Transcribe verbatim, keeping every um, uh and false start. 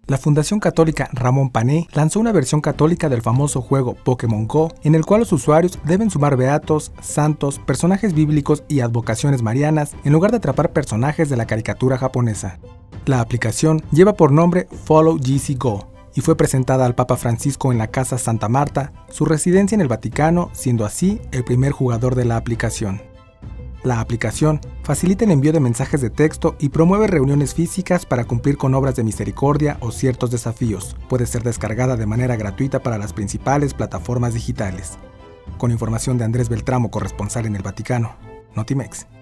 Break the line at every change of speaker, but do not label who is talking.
La Fundación Católica Ramón Pané lanzó una versión católica del famoso juego Pokémon Go, en el cual los usuarios deben sumar beatos, santos, personajes bíblicos y advocaciones marianas en lugar de atrapar personajes de la caricatura japonesa. La aplicación lleva por nombre Follow G C Go y fue presentada al Papa Francisco en la Casa Santa Marta, su residencia en el Vaticano, siendo así el primer jugador de la aplicación. La aplicación facilita el envío de mensajes de texto y promueve reuniones físicas para cumplir con obras de misericordia o ciertos desafíos. Puede ser descargada de manera gratuita para las principales plataformas digitales. Con información de Andrés Beltramo, corresponsal en el Vaticano, Notimex.